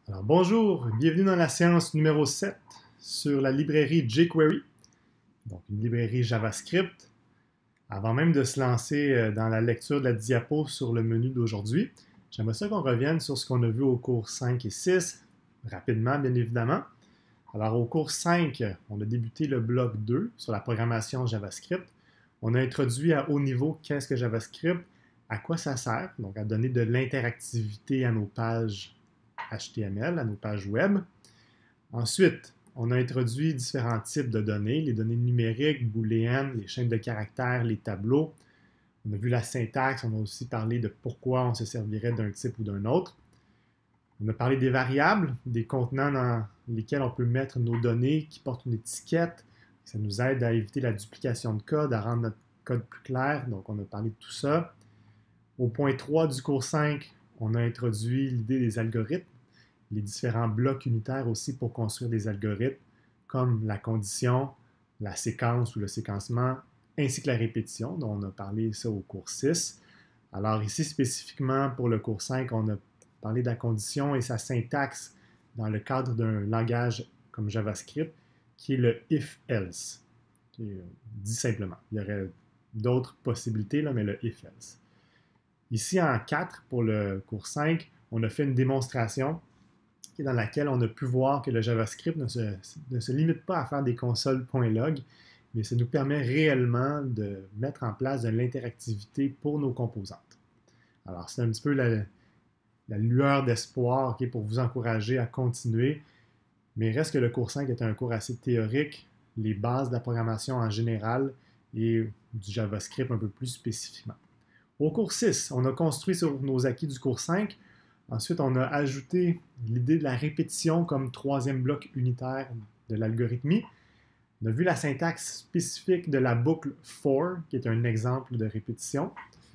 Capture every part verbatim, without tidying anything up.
Alors bonjour, bienvenue dans la séance numéro sept sur la librairie jQuery, donc une librairie JavaScript. Avant même de se lancer dans la lecture de la diapo sur le menu d'aujourd'hui, j'aimerais ça qu'on revienne sur ce qu'on a vu au cours cinq et six, rapidement bien évidemment. Alors au cours cinq, on a débuté le bloc deux sur la programmation JavaScript. On a introduit à haut niveau qu'est-ce que JavaScript, à quoi ça sert, donc à donner de l'interactivité à nos pages H T M L, à nos pages web. Ensuite, on a introduit différents types de données, les données numériques, booléennes, les chaînes de caractères, les tableaux. On a vu la syntaxe, on a aussi parlé de pourquoi on se servirait d'un type ou d'un autre. On a parlé des variables, des contenants dans lesquels on peut mettre nos données qui portent une étiquette. Ça nous aide à éviter la duplication de code, à rendre notre code plus clair. Donc, on a parlé de tout ça. Au point trois du cours cinq, on a introduit l'idée des algorithmes, les différents blocs unitaires aussi pour construire des algorithmes, comme la condition, la séquence ou le séquencement, ainsi que la répétition, dont on a parlé ça au cours six. Alors ici, spécifiquement pour le cours cinq, on a parlé de la condition et sa syntaxe dans le cadre d'un langage comme JavaScript, qui est le if-else, dit simplement. Il y aurait d'autres possibilités, là, mais le if-else. Ici, en quatre, pour le cours cinq, on a fait une démonstration dans laquelle on a pu voir que le JavaScript ne se, ne se limite pas à faire des consoles.log, mais ça nous permet réellement de mettre en place de l'interactivité pour nos composantes. Alors, c'est un petit peu la, la lueur d'espoir okay, pour vous encourager à continuer, mais il reste que le cours cinq est un cours assez théorique, les bases de la programmation en général et du JavaScript un peu plus spécifiquement. Au cours six, on a construit sur nos acquis du cours cinq. Ensuite, on a ajouté l'idée de la répétition comme troisième bloc unitaire de l'algorithmie. On a vu la syntaxe spécifique de la boucle for, qui est un exemple de répétition.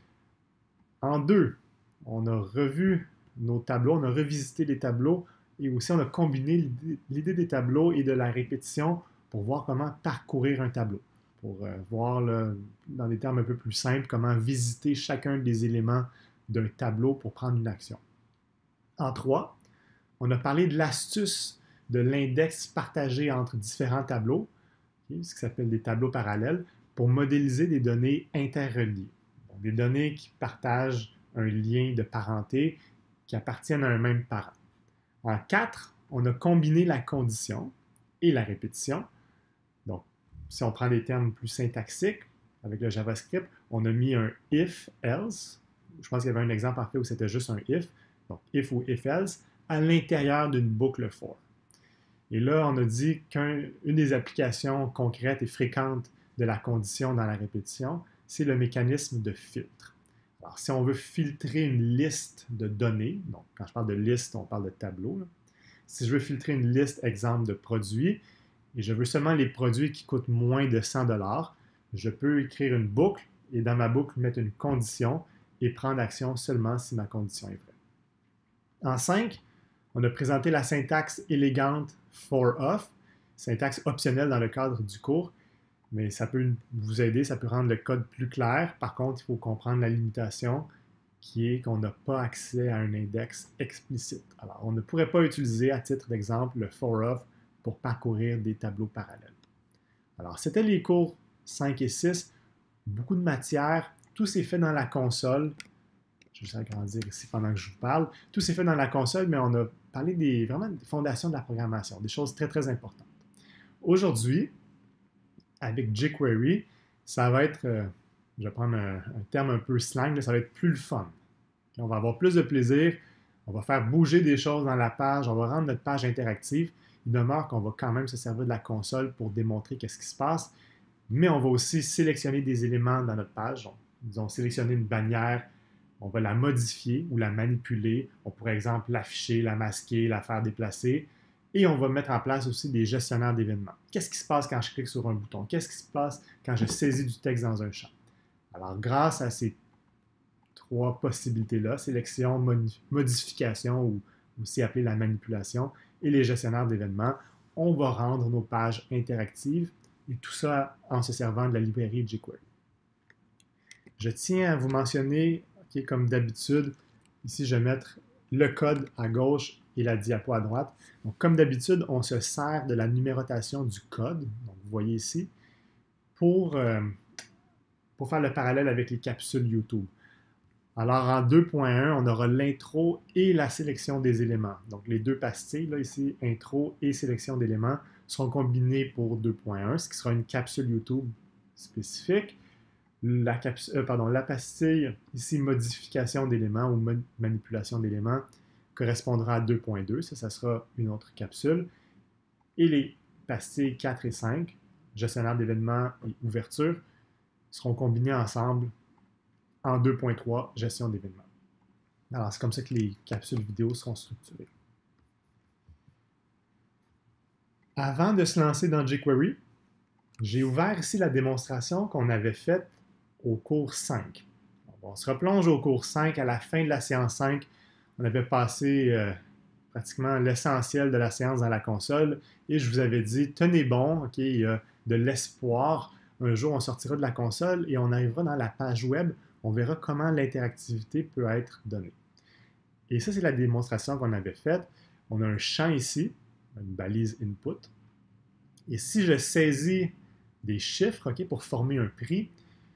En deux, on a revu nos tableaux, on a revisité les tableaux et aussi on a combiné l'idée des tableaux et de la répétition pour voir comment parcourir un tableau. Pour euh, voir, là, dans des termes un peu plus simples, comment visiter chacun des éléments d'un tableau pour prendre une action. En trois, on a parlé de l'astuce de l'index partagé entre différents tableaux, okay, ce qui s'appelle des tableaux parallèles, pour modéliser des données interreliées. Donc, des données qui partagent un lien de parenté qui appartiennent à un même parent. En quatre, on a combiné la condition et la répétition. Donc, si on prend des termes plus syntaxiques, avec le JavaScript, on a mis un if-else. Je pense qu'il y avait un exemple en fait où c'était juste un if. Donc, if ou if-else, à l'intérieur d'une boucle for. Et là, on a dit qu'une des applications concrètes et fréquentes de la condition dans la répétition, c'est le mécanisme de filtre. Alors, si on veut filtrer une liste de données, donc quand je parle de liste, on parle de tableau. Là. Si je veux filtrer une liste, exemple, de produits, et je veux seulement les produits qui coûtent moins de cent dollars, je peux écrire une boucle et dans ma boucle mettre une condition et prendre action seulement si ma condition est vraie. En cinq, on a présenté la syntaxe élégante for of, syntaxe optionnelle dans le cadre du cours, mais ça peut vous aider, ça peut rendre le code plus clair. Par contre, il faut comprendre la limitation qui est qu'on n'a pas accès à un index explicite. Alors, on ne pourrait pas utiliser à titre d'exemple le for of pour parcourir des tableaux parallèles. Alors, c'était les cours cinq et six, beaucoup de matière, tout s'est fait dans la console. Je vais juste agrandir ici pendant que je vous parle. Tout s'est fait dans la console, mais on a parlé des, vraiment des fondations de la programmation, des choses très, très importantes. Aujourd'hui, avec jQuery, ça va être, euh, je vais prendre un, un terme un peu slang, ça va être plus le fun. On va avoir plus de plaisir, on va faire bouger des choses dans la page, on va rendre notre page interactive. Il demeure qu'on va quand même se servir de la console pour démontrer qu'est-ce qui se passe, mais on va aussi sélectionner des éléments dans notre page. Donc, disons, sélectionner une bannière, on va la modifier ou la manipuler. On pourrait, par exemple, l'afficher, la masquer, la faire déplacer. Et on va mettre en place aussi des gestionnaires d'événements. Qu'est-ce qui se passe quand je clique sur un bouton? Qu'est-ce qui se passe quand je saisis du texte dans un champ? Alors, grâce à ces trois possibilités-là, sélection, modification ou aussi appelée la manipulation, et les gestionnaires d'événements, on va rendre nos pages interactives et tout ça en se servant de la librairie jQuery. Je tiens à vous mentionner, okay, comme d'habitude, ici je vais mettre le code à gauche et la diapo à droite. Donc, comme d'habitude, on se sert de la numérotation du code, donc vous voyez ici, pour, euh, pour faire le parallèle avec les capsules YouTube. Alors, en deux point un, on aura l'intro et la sélection des éléments. Donc, les deux pastilles, là, ici, intro et sélection d'éléments, seront combinés pour deux point un, ce qui sera une capsule YouTube spécifique. La, capsule, euh, pardon, la pastille, ici, modification d'éléments ou ma manipulation d'éléments, correspondra à deux point deux. Ça, ça sera une autre capsule. Et les pastilles quatre et cinq, gestionnaire d'événements et ouverture, seront combinées ensemble en deux point trois, gestion d'événements. Alors, c'est comme ça que les capsules vidéo seront structurées. Avant de se lancer dans jQuery, j'ai ouvert ici la démonstration qu'on avait faite au cours cinq. On se replonge au cours cinq. À la fin de la séance cinq, on avait passé euh, pratiquement l'essentiel de la séance dans la console et je vous avais dit, tenez bon, ok, il y a de l'espoir. Un jour, on sortira de la console et on arrivera dans la page web. On verra comment l'interactivité peut être donnée. Et ça, c'est la démonstration qu'on avait faite. On a un champ ici, une balise input. Et si je saisis des chiffres, okay, pour former un prix,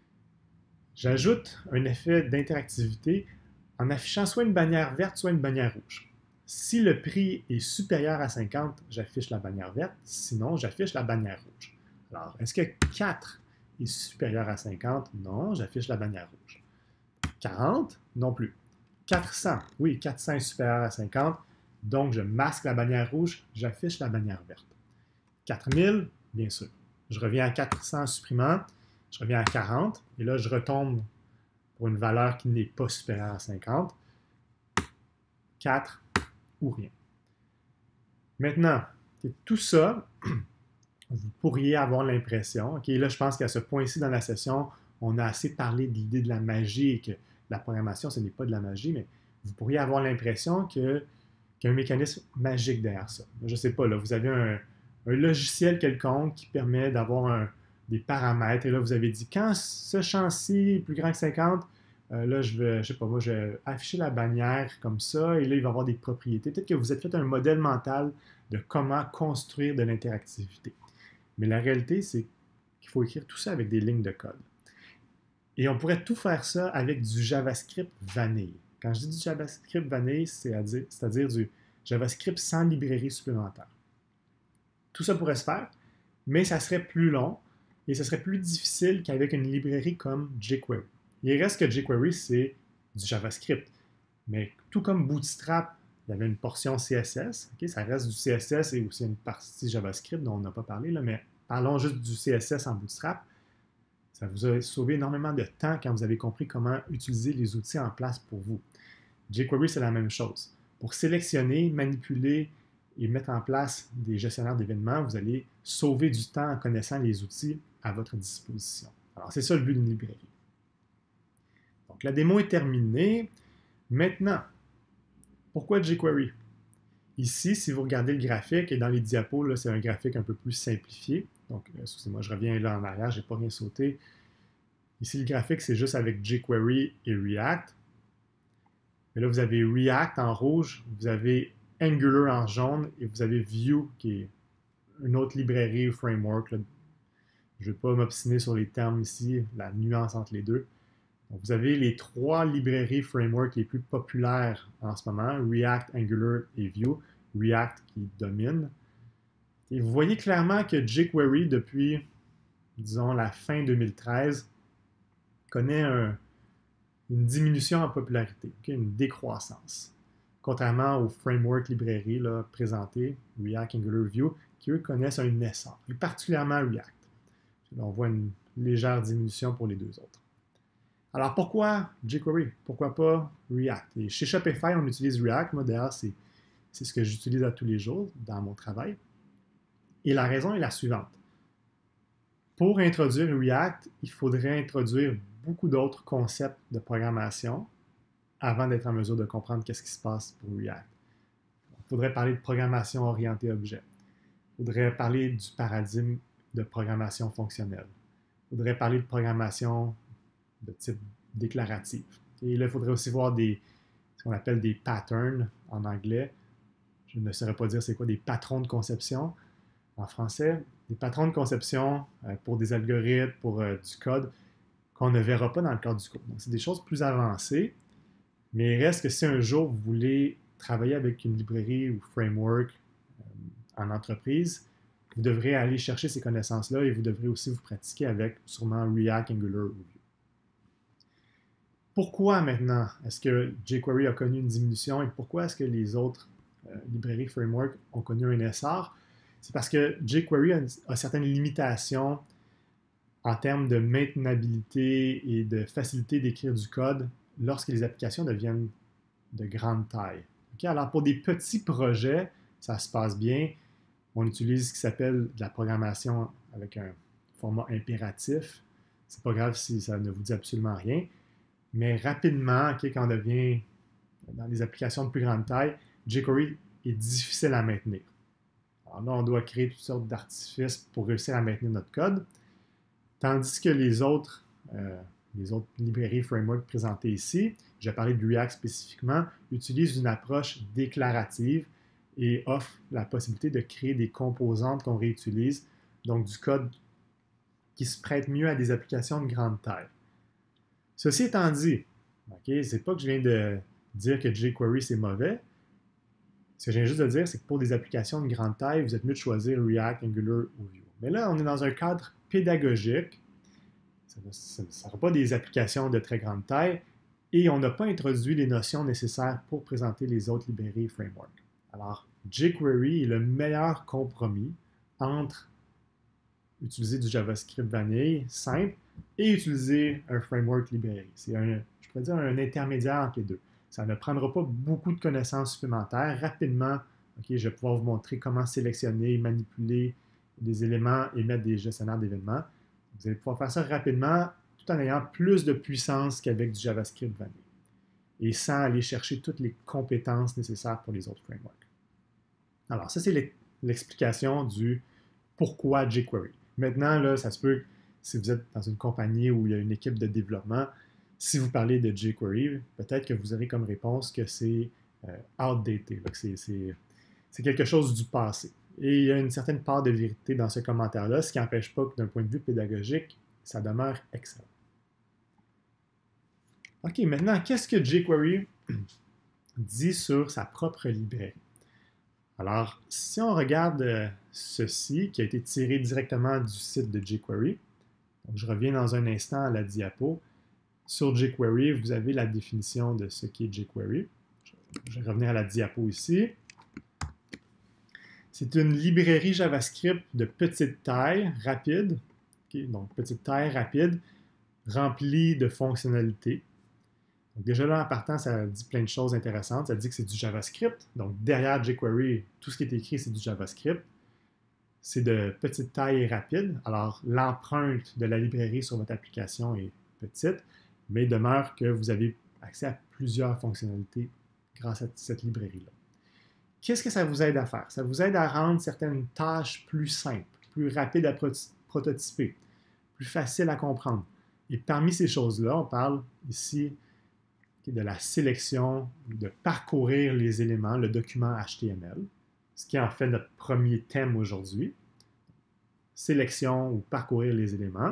j'ajoute un effet d'interactivité en affichant soit une bannière verte, soit une bannière rouge. Si le prix est supérieur à cinquante, j'affiche la bannière verte. Sinon, j'affiche la bannière rouge. Alors, est-ce que quatre est supérieur à cinquante? Non, j'affiche la bannière rouge. quarante? Non plus. quatre cents? Oui, quatre cents est supérieur à cinquante. Donc, je masque la bannière rouge, j'affiche la bannière verte. quatre mille? Bien sûr. Je reviens à quatre cents supprimant, je reviens à quarante, et là, je retombe pour une valeur qui n'est pas supérieure à cinquante. quatre ou rien. Maintenant, tout ça, vous pourriez avoir l'impression, ok, là, je pense qu'à ce point-ci dans la session, on a assez parlé de l'idée de la magie et que la programmation, ce n'est pas de la magie, mais vous pourriez avoir l'impression que, qu'il y a un mécanisme magique derrière ça. Je ne sais pas, là, vous avez un, un logiciel quelconque qui permet d'avoir un, des paramètres, et là, vous avez dit, quand ce champ-ci est plus grand que cinquante, euh, là, je vais, je sais pas, moi, je vais afficher la bannière comme ça, et là, il va y avoir des propriétés. Peut-être que vous êtes fait un modèle mental de comment construire de l'interactivité. Mais la réalité, c'est qu'il faut écrire tout ça avec des lignes de code. Et on pourrait tout faire ça avec du JavaScript vanille. Quand je dis du JavaScript vanille, c'est-à-dire, c'est-à-dire du JavaScript sans librairie supplémentaire. Tout ça pourrait se faire, mais ça serait plus long et ça serait plus difficile qu'avec une librairie comme jQuery. Il reste que jQuery, c'est du JavaScript. Mais tout comme Bootstrap, il y avait une portion C S S. Okay? Ça reste du C S S et aussi une partie JavaScript dont on n'a pas parlé, là, mais parlons juste du C S S en Bootstrap. Ça vous a sauvé énormément de temps quand vous avez compris comment utiliser les outils en place pour vous. jQuery, c'est la même chose. Pour sélectionner, manipuler et mettre en place des gestionnaires d'événements, vous allez sauver du temps en connaissant les outils à votre disposition. Alors, c'est ça le but d'une librairie. Donc, la démo est terminée. Maintenant, pourquoi jQuery? Ici, si vous regardez le graphique, et dans les diapos, c'est un graphique un peu plus simplifié. Donc, excusez-moi, je reviens là en arrière, je n'ai pas rien sauté. Ici, le graphique, c'est juste avec jQuery et React. Mais là, vous avez React en rouge, vous avez Angular en jaune, et vous avez Vue, qui est une autre librairie ou framework. Là. Je ne vais pas m'obstiner sur les termes ici, la nuance entre les deux. Donc, vous avez les trois librairies framework les plus populaires en ce moment, React, Angular et Vue. React qui domine. Et vous voyez clairement que jQuery, depuis, disons, la fin deux mille treize, connaît un, une diminution en popularité, okay, une décroissance. Contrairement aux framework librairies là, présentées, React, Angular, Vue, qui eux connaissent un essor, et particulièrement React. Là, on voit une légère diminution pour les deux autres. Alors pourquoi jQuery? Pourquoi pas React? Et chez Shopify, on utilise React. Moi, d'ailleurs, c'est, c'est ce que j'utilise à tous les jours dans mon travail. Et la raison est la suivante. Pour introduire React, il faudrait introduire beaucoup d'autres concepts de programmation avant d'être en mesure de comprendre qu'est-ce qui se passe pour React. Il faudrait parler de programmation orientée objet. Il faudrait parler du paradigme de programmation fonctionnelle. Il faudrait parler de programmation de type déclaratif. Et là, il faudrait aussi voir des, ce qu'on appelle des patterns en anglais. Je ne saurais pas dire c'est quoi des patrons de conception en français. Des patrons de conception euh, pour des algorithmes, pour euh, du code qu'on ne verra pas dans le cadre du cours. Donc, c'est des choses plus avancées, mais il reste que si un jour vous voulez travailler avec une librairie ou framework euh, en entreprise, vous devrez aller chercher ces connaissances-là et vous devrez aussi vous pratiquer avec sûrement React, Angular ou Vue. Pourquoi maintenant est-ce que jQuery a connu une diminution et pourquoi est-ce que les autres euh, librairies framework ont connu un essor? C'est parce que jQuery a, a certaines limitations en termes de maintenabilité et de facilité d'écrire du code lorsque les applications deviennent de grande taille. Okay? Alors, pour des petits projets, ça se passe bien. On utilise ce qui s'appelle de la programmation avec un format impératif. C'est pas grave si ça ne vous dit absolument rien. Mais rapidement, okay, quand on devient dans des applications de plus grande taille, jQuery est difficile à maintenir. Alors là, on doit créer toutes sortes d'artifices pour réussir à maintenir notre code. Tandis que les autres, euh, les autres librairies framework présentées ici, j'ai parlé de React spécifiquement, utilisent une approche déclarative et offrent la possibilité de créer des composantes qu'on réutilise, donc du code qui se prête mieux à des applications de grande taille. Ceci étant dit, okay, c'est pas que je viens de dire que jQuery c'est mauvais. Ce que je viens juste de dire, c'est que pour des applications de grande taille, vous êtes mieux de choisir React, Angular ou Vue. Mais là, on est dans un cadre pédagogique. Ça ne sera pas des applications de très grande taille et on n'a pas introduit les notions nécessaires pour présenter les autres librairies framework. Alors, jQuery est le meilleur compromis entre utiliser du JavaScript vanille simple et utiliser un framework librairie. C'est un, je pourrais dire, un intermédiaire entre les deux. Ça ne prendra pas beaucoup de connaissances supplémentaires. Rapidement, okay, je vais pouvoir vous montrer comment sélectionner, manipuler des éléments et mettre des gestionnaires d'événements. Vous allez pouvoir faire ça rapidement tout en ayant plus de puissance qu'avec du JavaScript vanille et sans aller chercher toutes les compétences nécessaires pour les autres frameworks. Alors, ça, c'est l'explication du pourquoi jQuery. Maintenant, là, ça se peut, si vous êtes dans une compagnie où il y a une équipe de développement, si vous parlez de jQuery, peut-être que vous aurez comme réponse que c'est euh, outdated, que c'est quelque chose du passé. Et il y a une certaine part de vérité dans ce commentaire-là, ce qui n'empêche pas que d'un point de vue pédagogique, ça demeure excellent. OK, maintenant, qu'est-ce que jQuery dit sur sa propre librairie? Alors, si on regarde euh, ceci, qui a été tiré directement du site de jQuery, donc je reviens dans un instant à la diapo. Sur jQuery, vous avez la définition de ce qu'est jQuery. Je vais revenir à la diapo ici. C'est une librairie JavaScript de petite taille, rapide, okay, donc petite taille, rapide, remplie de fonctionnalités. Donc déjà là, en partant, ça dit plein de choses intéressantes. Ça dit que c'est du JavaScript. Donc derrière jQuery, tout ce qui est écrit, c'est du JavaScript. C'est de petite taille et rapide. Alors l'empreinte de la librairie sur votre application est petite, mais il demeure que vous avez accès à plusieurs fonctionnalités grâce à cette librairie-là. Qu'est-ce que ça vous aide à faire? Ça vous aide à rendre certaines tâches plus simples, plus rapides à prototyper, plus faciles à comprendre. Et parmi ces choses-là, on parle ici de la sélection, de parcourir les éléments, le document H T M L, ce qui est en fait notre premier thème aujourd'hui. Sélection ou parcourir les éléments.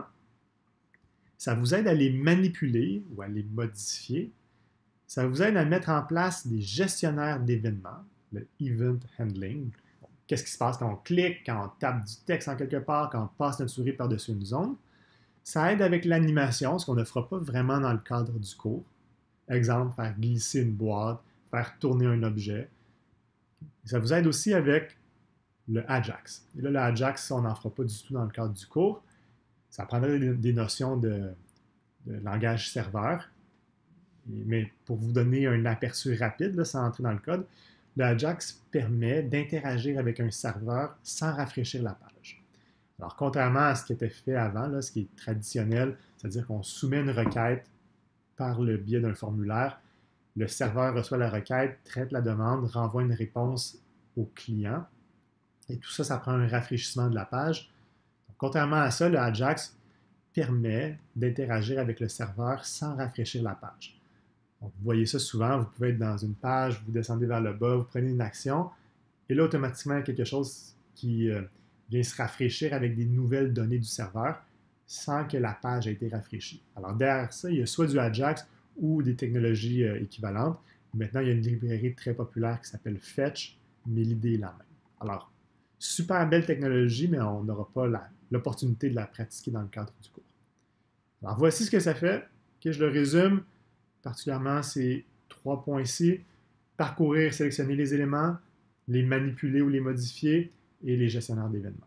Ça vous aide à les manipuler ou à les modifier. Ça vous aide à mettre en place des gestionnaires d'événements, le Event Handling. Qu'est-ce qui se passe quand on clique, quand on tape du texte en quelque part, quand on passe notre souris par-dessus une zone. Ça aide avec l'animation, ce qu'on ne fera pas vraiment dans le cadre du cours. Exemple, faire glisser une boîte, faire tourner un objet. Ça vous aide aussi avec le Ajax. Et là, le Ajax, on n'en fera pas du tout dans le cadre du cours. Ça prendrait des notions de, de langage serveur. Mais pour vous donner un aperçu rapide, là, sans entrer dans le code, le Ajax permet d'interagir avec un serveur sans rafraîchir la page. Alors, contrairement à ce qui était fait avant, là, ce qui est traditionnel, c'est-à-dire qu'on soumet une requête par le biais d'un formulaire, le serveur reçoit la requête, traite la demande, renvoie une réponse au client. Et tout ça, ça prend un rafraîchissement de la page. Donc, contrairement à ça, le Ajax permet d'interagir avec le serveur sans rafraîchir la page. Donc, vous voyez ça souvent, vous pouvez être dans une page, vous descendez vers le bas, vous prenez une action, et là, automatiquement, il y a quelque chose qui euh, vient se rafraîchir avec des nouvelles données du serveur sans que la page ait été rafraîchie. Alors, derrière ça, il y a soit du Ajax ou des technologies euh, équivalentes. Maintenant, il y a une librairie très populaire qui s'appelle Fetch, mais l'idée est la même. Alors, super belle technologie, mais on n'aura pas l'opportunité de la pratiquer dans le cadre du cours. Alors, voici ce que ça fait. Okay, je le résume. Particulièrement ces trois points ici. Parcourir, sélectionner les éléments, les manipuler ou les modifier, et les gestionnaires d'événements.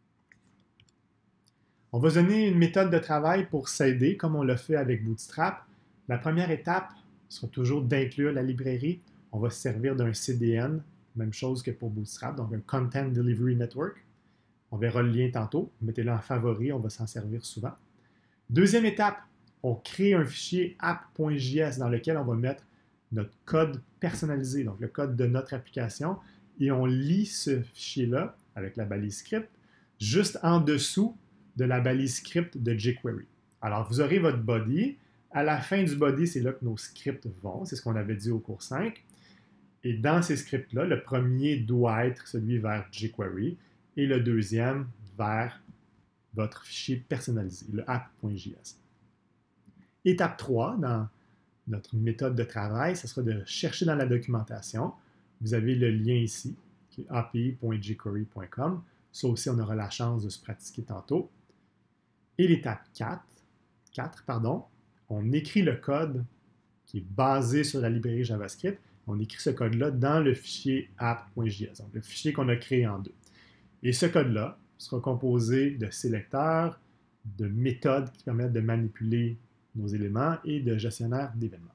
On va donner une méthode de travail pour s'aider, comme on l'a fait avec Bootstrap. La première étape sera toujours d'inclure la librairie. On va se servir d'un C D N, même chose que pour Bootstrap, donc un Content Delivery Network. On verra le lien tantôt. Mettez-le en favori, on va s'en servir souvent. Deuxième étape, on crée un fichier app.js dans lequel on va mettre notre code personnalisé, donc le code de notre application, et on lit ce fichier-là avec la balise script juste en dessous de la balise script de jQuery. Alors, vous aurez votre body. À la fin du body, c'est là que nos scripts vont. C'est ce qu'on avait dit au cours cinq. Et dans ces scripts-là, le premier doit être celui vers jQuery et le deuxième vers votre fichier personnalisé, le app.js. Étape trois, dans notre méthode de travail, ce sera de chercher dans la documentation. Vous avez le lien ici, qui est a p i point jquery point com. Ça aussi, on aura la chance de se pratiquer tantôt. Et l'étape quatre, quatre pardon, on écrit le code qui est basé sur la librairie JavaScript. On écrit ce code-là dans le fichier app.js, donc le fichier qu'on a créé en deux. Et ce code-là sera composé de sélecteurs, de méthodes qui permettent de manipuler nos éléments et de gestionnaires d'événements.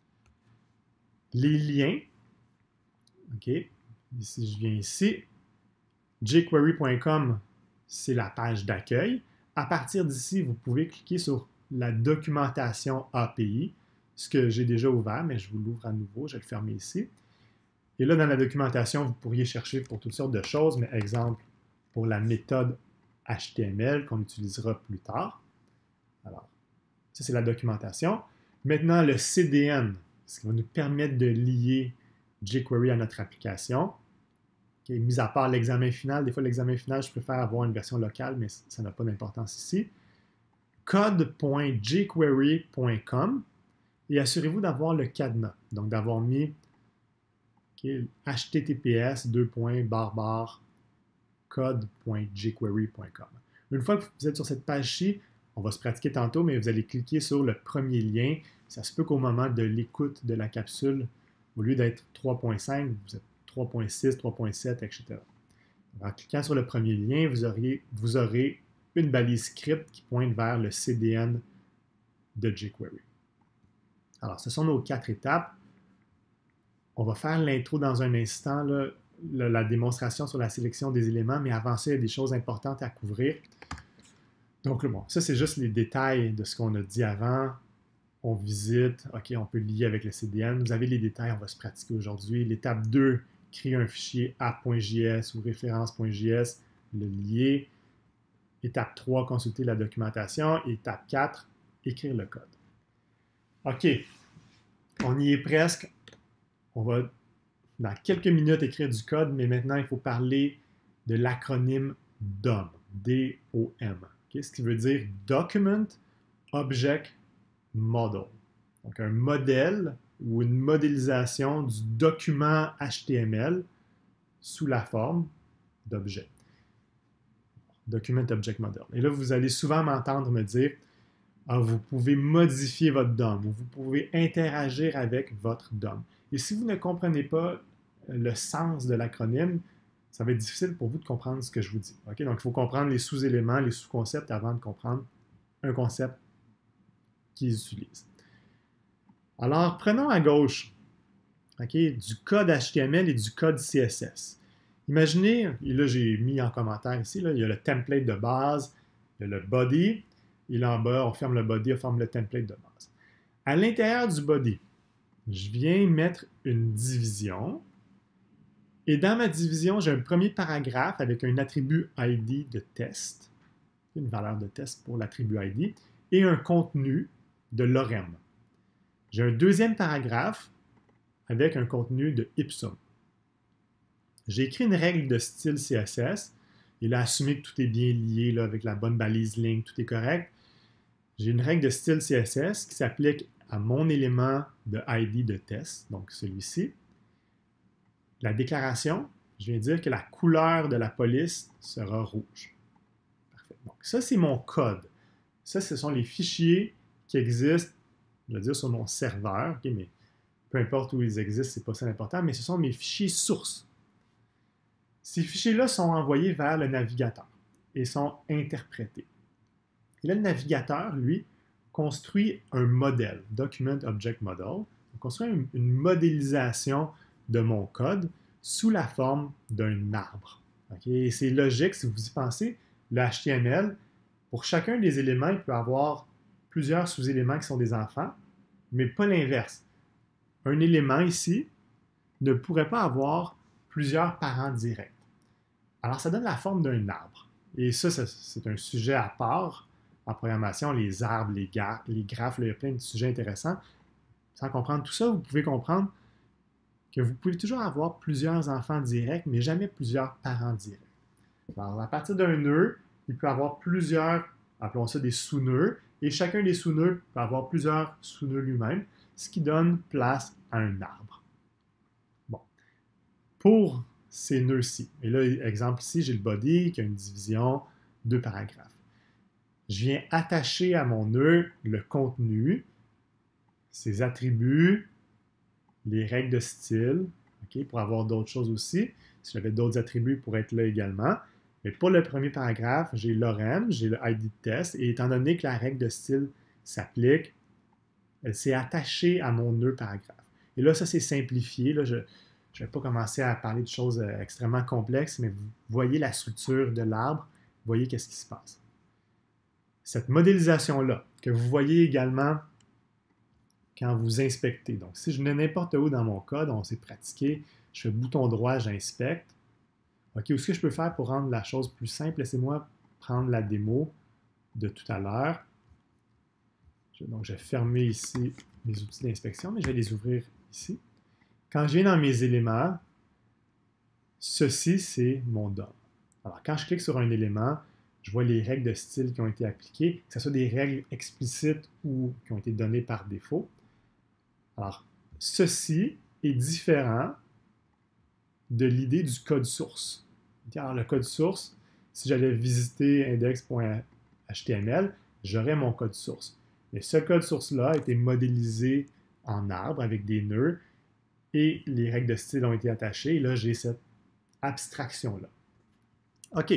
Les liens, OK, ici je viens ici, jquery point com, c'est la page d'accueil. À partir d'ici, vous pouvez cliquer sur la documentation A P I, ce que j'ai déjà ouvert, mais je vous l'ouvre à nouveau, je vais le fermer ici. Et là, dans la documentation, vous pourriez chercher pour toutes sortes de choses, mais exemple, pour la méthode H T M L qu'on utilisera plus tard. Alors, ça, c'est la documentation. Maintenant, le C D N, ce qui va nous permettre de lier jQuery à notre application. Okay, mis à part l'examen final, des fois l'examen final, je préfère avoir une version locale, mais ça n'a pas d'importance ici. code point jquery point com et assurez-vous d'avoir le cadenas, donc d'avoir mis okay, H T T P S deux points barre barre code point jquery point com. Une fois que vous êtes sur cette page-ci, on va se pratiquer tantôt, mais vous allez cliquer sur le premier lien. Ça se peut qu'au moment de l'écoute de la capsule, au lieu d'être trois point cinq, vous êtes trois point six, trois point sept, et cetera. En cliquant sur le premier lien, vous, auriez, vous aurez une balise script qui pointe vers le C D N de jQuery. Alors, ce sont nos quatre étapes. On va faire l'intro dans un instant, là, la, la démonstration sur la sélection des éléments, mais avant ça, il y a des choses importantes à couvrir. Donc, bon, ça, c'est juste les détails de ce qu'on a dit avant. On visite, OK, on peut lier avec le C D N. Vous avez les détails, on va se pratiquer aujourd'hui. L'étape deux, créer un fichier app.js ou référence.js, le lier. Étape trois, consulter la documentation. Étape quatre, écrire le code. OK, on y est presque. On va, dans quelques minutes, écrire du code, mais maintenant, il faut parler de l'acronyme D O M. D O M. Okay, ce qui veut dire Document Object Model. Donc, un modèle ou une modélisation du document H T M L sous la forme d'objet. Document Object Model. Et là, vous allez souvent m'entendre me dire ah, vous pouvez modifier votre D O M ou vous pouvez interagir avec votre D O M. Et si vous ne comprenez pas le sens de l'acronyme, ça va être difficile pour vous de comprendre ce que je vous dis. Okay? Donc, il faut comprendre les sous-éléments, les sous-concepts avant de comprendre un concept qu'ils utilisent. Alors, prenons à gauche okay, du code H T M L et du code C S S. Imaginez, et là j'ai mis en commentaire ici, là, il y a le template de base, il y a le body, et là en bas, on ferme le body, on ferme le template de base. À l'intérieur du body, je viens mettre une division, et dans ma division, j'ai un premier paragraphe avec un attribut I D de test, une valeur de test pour l'attribut I D, et un contenu de lorem. J'ai un deuxième paragraphe avec un contenu de ipsum. J'ai écrit une règle de style C S S. Il a assumé que tout est bien lié là, avec la bonne balise ligne, tout est correct. J'ai une règle de style C S S qui s'applique à mon élément de I D de test, donc celui-ci. La déclaration, je viens dire que la couleur de la police sera rouge. Parfait. Donc ça, c'est mon code. Ça, ce sont les fichiers qui existent, je vais dire, sur mon serveur. Okay, mais peu importe où ils existent, ce n'est pas ça l'important, mais ce sont mes fichiers sources. Ces fichiers-là sont envoyés vers le navigateur et sont interprétés. Et là, le navigateur, lui, construit un modèle, Document Object Model. Il construit une, une modélisation de mon code sous la forme d'un arbre. Okay? C'est logique, si vous y pensez, le H T M L, pour chacun des éléments, il peut avoir plusieurs sous-éléments qui sont des enfants, mais pas l'inverse. Un élément ici ne pourrait pas avoir plusieurs parents directs. Alors, ça donne la forme d'un arbre. Et ça, c'est un sujet à part. En programmation, les arbres, les, ga les graphes, là, il y a plein de sujets intéressants. Sans comprendre tout ça, vous pouvez comprendre que vous pouvez toujours avoir plusieurs enfants directs, mais jamais plusieurs parents directs. Alors, à partir d'un nœud, il peut avoir plusieurs, appelons ça des sous-nœuds, et chacun des sous-nœuds peut avoir plusieurs sous-nœuds lui-même, ce qui donne place à un arbre. Bon. Pour ces nœuds-ci, et là, exemple ici, j'ai le body qui a une division, deux paragraphes. Je viens attacher à mon nœud le contenu, ses attributs, les règles de style, okay, pour avoir d'autres choses aussi. Si j'avais d'autres attributs pour être là également. Mais pour le premier paragraphe, j'ai l'orem, j'ai le I D de test, et étant donné que la règle de style s'applique, elle s'est attachée à mon nœud paragraphe. Et là, ça c'est simplifié. Là, je ne vais pas commencer à parler de choses extrêmement complexes, mais vous voyez la structure de l'arbre, vous voyez qu'est-ce qui se passe. Cette modélisation-là, que vous voyez également quand vous inspectez. Donc, si je mets n'importe où dans mon code, on s'est pratiqué, je fais bouton droit, j'inspecte. OK, où est-ce que je peux faire pour rendre la chose plus simple? Laissez-moi prendre la démo de tout à l'heure. Donc, je vais fermer ici mes outils d'inspection, mais je vais les ouvrir ici. Quand je viens dans mes éléments, ceci, c'est mon D O M. Alors, quand je clique sur un élément, je vois les règles de style qui ont été appliquées, que ce soit des règles explicites ou qui ont été données par défaut. Alors, ceci est différent de l'idée du code source. Alors, le code source, si j'allais visiter index point H T M L, j'aurais mon code source. Mais ce code source-là a été modélisé en arbre avec des nœuds et les règles de style ont été attachées. Et là, j'ai cette abstraction-là. OK.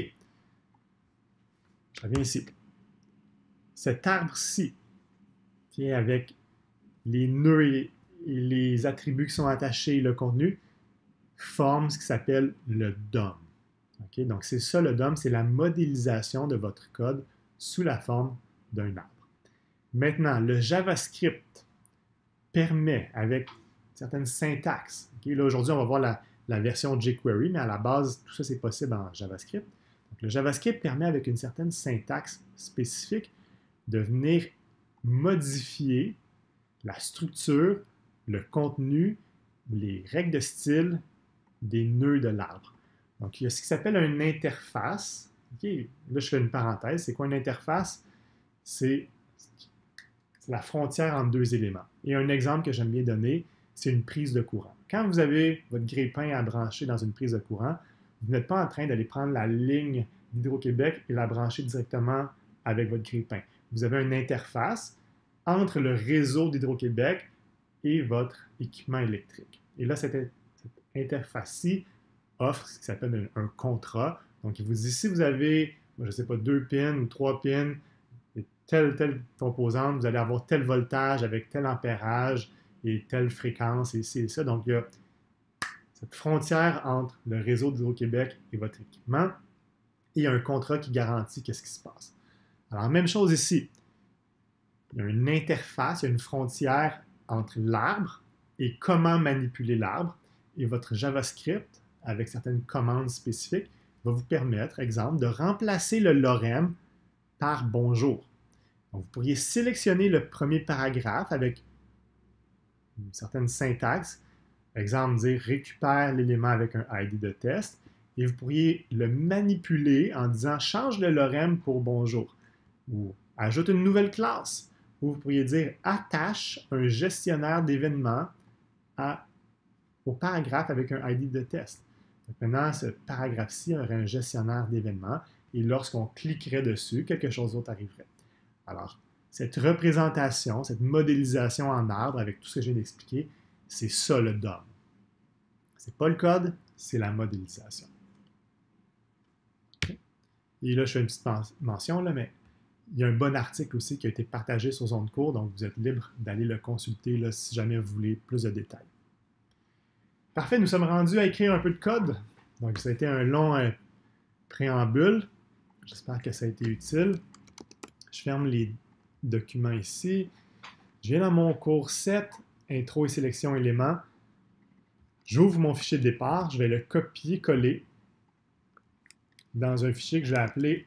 Je reviens ici. Cet arbre-ci, qui est avec les nœuds et les attributs qui sont attachés et le contenu, forme ce qui s'appelle le D O M. Okay? Donc, c'est ça le D O M, c'est la modélisation de votre code sous la forme d'un arbre. Maintenant, le JavaScript permet, avec certaines syntaxes, okay? Là aujourd'hui, on va voir la, la version jQuery, mais à la base, tout ça, c'est possible en JavaScript. Donc, le JavaScript permet, avec une certaine syntaxe spécifique, de venir modifier la structure, le contenu, les règles de style des nœuds de l'arbre. Donc, il y a ce qui s'appelle une interface. Okay? Là, je fais une parenthèse. C'est quoi une interface? C'est la frontière entre deux éléments. Et un exemple que j'aime bien donner, c'est une prise de courant. Quand vous avez votre grille-pain à brancher dans une prise de courant, vous n'êtes pas en train d'aller prendre la ligne d'Hydro-Québec et la brancher directement avec votre grille-pain. Vous avez une interface entre le réseau d'Hydro-Québec et votre équipement électrique. Et là, cette, cette interface-ci offre ce qui s'appelle un, un contrat. Donc, il vous dit, si vous avez, je ne sais pas, deux pins ou trois pins, et telle, telle composante, vous allez avoir tel voltage avec tel ampérage et telle fréquence, et c'est ça. Donc, il y a cette frontière entre le réseau d'Hydro-Québec et votre équipement, et il y a un contrat qui garantit qu'est-ce qui se passe. Alors, même chose ici. Il y a une interface, il y a une frontière entre l'arbre et comment manipuler l'arbre. Et votre JavaScript, avec certaines commandes spécifiques, va vous permettre, exemple, de remplacer le lorem par bonjour. Donc, vous pourriez sélectionner le premier paragraphe avec une certaine syntaxe. Par exemple, dire récupère l'élément avec un I D de test. Et vous pourriez le manipuler en disant change le lorem pour bonjour. Ou ajoute une nouvelle classe. Ou vous pourriez dire attache un gestionnaire d'événements au paragraphe avec un I D de test. Donc maintenant, ce paragraphe-ci aurait un gestionnaire d'événements et lorsqu'on cliquerait dessus, quelque chose d'autre arriverait. Alors, cette représentation, cette modélisation en arbre avec tout ce que je viens d'expliquer, c'est ça le D O M. Ce n'est pas le code, c'est la modélisation. Okay. Et là, je fais une petite mention, là, mais il y a un bon article aussi qui a été partagé sur Zone Cours, donc vous êtes libre d'aller le consulter là, si jamais vous voulez plus de détails. Parfait, nous sommes rendus à écrire un peu de code. Donc, ça a été un long euh, préambule. J'espère que ça a été utile. Je ferme les documents ici. Je viens dans mon cours sept, Intro et sélection éléments. J'ouvre mon fichier de départ. Je vais le copier-coller dans un fichier que je vais appeler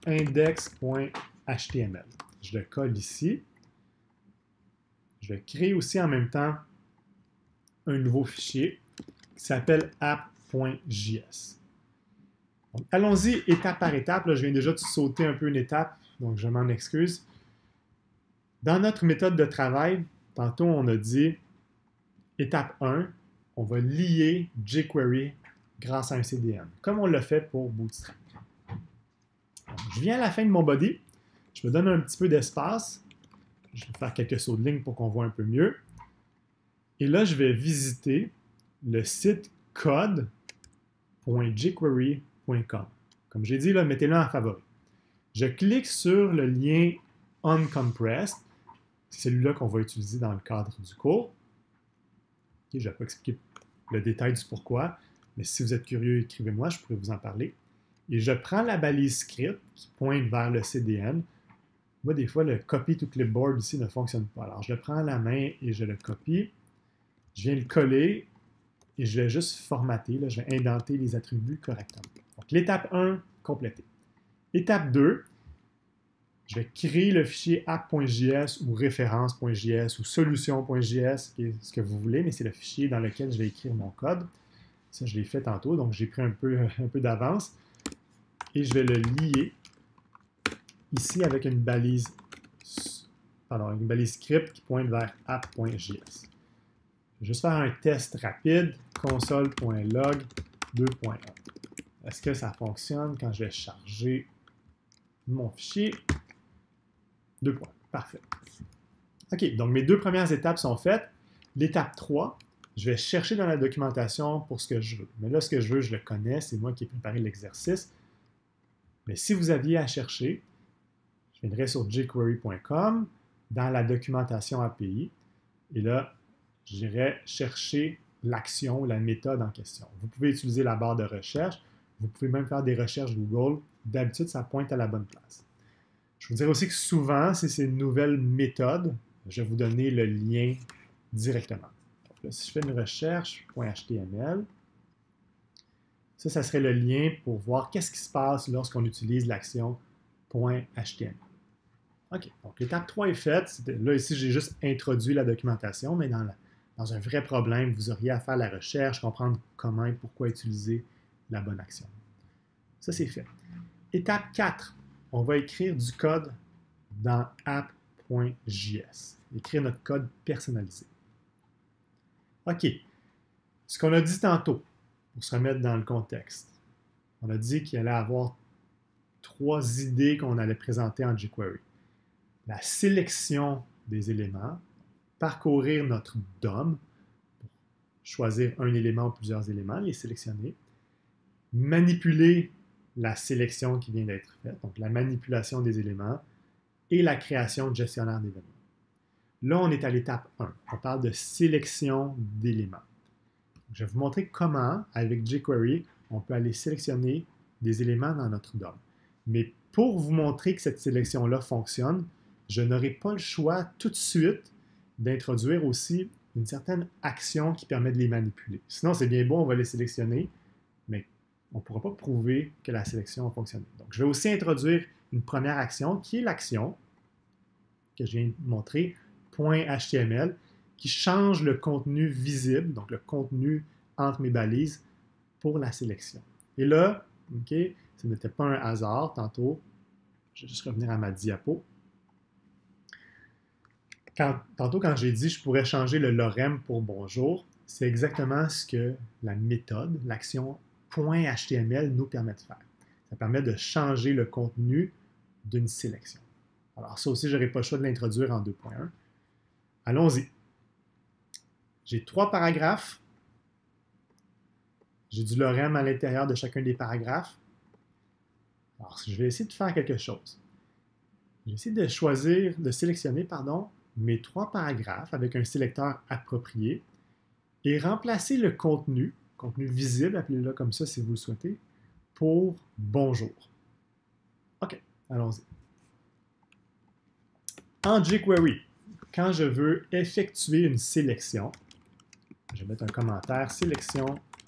index.html. Je le colle ici. Je vais créer aussi en même temps un nouveau fichier qui s'appelle app.js. Allons-y étape par étape. Là, je viens déjà de sauter un peu une étape, donc je m'en excuse. Dans notre méthode de travail, tantôt on a dit étape un, on va lier jQuery grâce à un C D N, comme on l'a fait pour Bootstrap. Donc, je viens à la fin de mon body, je me donne un petit peu d'espace, je vais faire quelques sauts de ligne pour qu'on voit un peu mieux. Et là, je vais visiter le site code point jQuery point com. Comme j'ai dit, mettez-le en favori. Je clique sur le lien Uncompressed. C'est celui-là qu'on va utiliser dans le cadre du cours. Okay, je ne vais pas expliquer le détail du pourquoi, mais si vous êtes curieux, écrivez-moi, je pourrais vous en parler. Et je prends la balise script qui pointe vers le C D N. Moi, des fois, le copy to clipboard ici ne fonctionne pas. Alors, je le prends à la main et je le copie. Je viens le coller et je vais juste formater. Là, je vais indenter les attributs correctement. Donc, l'étape un, complétée. Étape deux, je vais créer le fichier app.js ou référence.js ou solution.js, qui est ce que vous voulez, mais c'est le fichier dans lequel je vais écrire mon code. Ça, je l'ai fait tantôt, donc j'ai pris un peu, un peu d'avance. Et je vais le lier ici avec une balise, pardon, une balise script qui pointe vers app.js. Je vais juste faire un test rapide, console.log deux point un. Est-ce que ça fonctionne quand je vais charger mon fichier? deux points. Parfait. OK, donc mes deux premières étapes sont faites. L'étape trois, je vais chercher dans la documentation pour ce que je veux. Mais là, ce que je veux, je le connais, c'est moi qui ai préparé l'exercice. Mais si vous aviez à chercher, je viendrai sur jQuery point com, dans la documentation A P I, et là, j'irai chercher l'action, la méthode en question. Vous pouvez utiliser la barre de recherche, vous pouvez même faire des recherches Google. D'habitude, ça pointe à la bonne place. Je vous dirais aussi que souvent, si c'est une nouvelle méthode, je vais vous donner le lien directement. Donc là, si je fais une recherche .html, ça, ça serait le lien pour voir qu'est-ce qui se passe lorsqu'on utilise l'action .html. OK, donc l'étape trois est faite. Là, ici, j'ai juste introduit la documentation, mais dans, la, dans un vrai problème, vous auriez à faire la recherche, comprendre comment et pourquoi utiliser la bonne action. Ça, c'est fait. Étape quatre, on va écrire du code dans app.js. Écrire notre code personnalisé. OK, ce qu'on a dit tantôt, pour se remettre dans le contexte, on a dit qu'il allait y avoir trois idées qu'on allait présenter en jQuery. La sélection des éléments, parcourir notre D O M, pour choisir un élément ou plusieurs éléments, les sélectionner, manipuler la sélection qui vient d'être faite, donc la manipulation des éléments, et la création de gestionnaire d'événements. Là, on est à l'étape un. On parle de sélection d'éléments. Je vais vous montrer comment, avec jQuery, on peut aller sélectionner des éléments dans notre D O M. Mais pour vous montrer que cette sélection-là fonctionne, je n'aurai pas le choix tout de suite d'introduire aussi une certaine action qui permet de les manipuler. Sinon, c'est bien beau, on va les sélectionner, mais on ne pourra pas prouver que la sélection a fonctionné. Donc, je vais aussi introduire une première action qui est l'action que je viens de montrer, .html, qui change le contenu visible, donc le contenu entre mes balises pour la sélection. Et là, OK, ce n'était pas un hasard tantôt. Je vais juste revenir à ma diapo. Quand, tantôt, quand j'ai dit que je pourrais changer le lorem pour bonjour, c'est exactement ce que la méthode, l'action .html nous permet de faire. Ça permet de changer le contenu d'une sélection. Alors ça aussi, je n'aurai pas le choix de l'introduire en deux point un. Allons-y. J'ai trois paragraphes. J'ai du lorem à l'intérieur de chacun des paragraphes. Alors, je vais essayer de faire quelque chose. Je vais essayer de choisir, de sélectionner, pardon, mes trois paragraphes avec un sélecteur approprié et remplacer le contenu, contenu visible, appelez-le comme ça si vous le souhaitez, pour bonjour. OK, allons-y. En jQuery, quand je veux effectuer une sélection, je vais mettre un commentaire, sélection